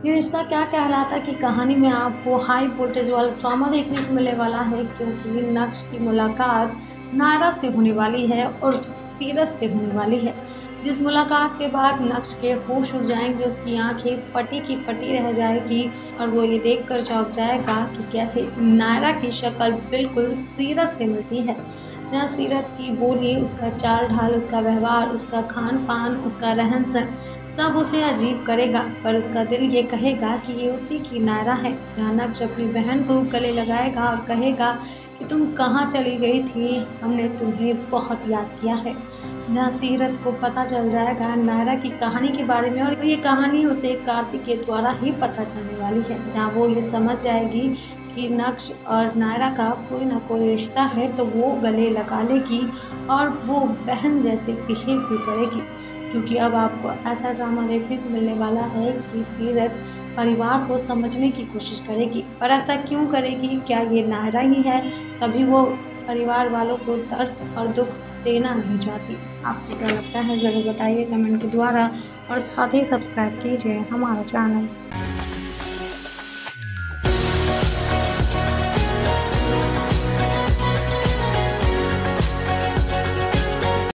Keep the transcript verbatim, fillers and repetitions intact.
ये रिश्ता क्या कहलाता की कहानी में आपको हाई वोल्टेज वाला ड्रामा देखने को मिलने वाला है, क्योंकि नक्श की मुलाकात नायरा से होने वाली है और सीरत से होने वाली है। जिस मुलाकात के बाद नक्श के होश उड़ जाएंगे, उसकी आंखें फटी की फटी रह जाएगी और वो ये देखकर चौंक जाएगा कि कैसे नायरा की शक्ल बिल्कुल सीरत से मिलती है। जहाँ सीरत की बोली, उसका चाल ढाल, उसका व्यवहार, उसका खान पान, उसका रहन सहन सब उसे अजीब करेगा, पर उसका दिल ये कहेगा कि ये उसी की नायरा है। जहाँ नक्श अपनी बहन को गले लगाएगा और कहेगा कि तुम कहाँ चली गई थी, हमने तुम्हें बहुत याद किया है। जहाँ सीरत को पता चल जाएगा नायरा की कहानी के बारे में, और ये कहानी उसे कार्तिक के द्वारा ही पता चलने वाली है। जहाँ वो ये समझ जाएगी कि नक्श और नायरा का कोई ना कोई रिश्ता है, तो वो गले लगा लेगी और वो बहन जैसे बिहेव भी करेगी। क्योंकि अब आपको ऐसा ड्रामा देखने को मिलने वाला है कि सीरत परिवार को समझने की कोशिश करेगी, पर ऐसा क्यों करेगी? क्या ये नायरा ही है? तभी वो परिवार वालों को दर्द और दुख देना नहीं चाहती। आपको क्या लगता है ज़रूर बताइए कमेंट के द्वारा, और साथ ही सब्सक्राइब कीजिए हमारा चैनल।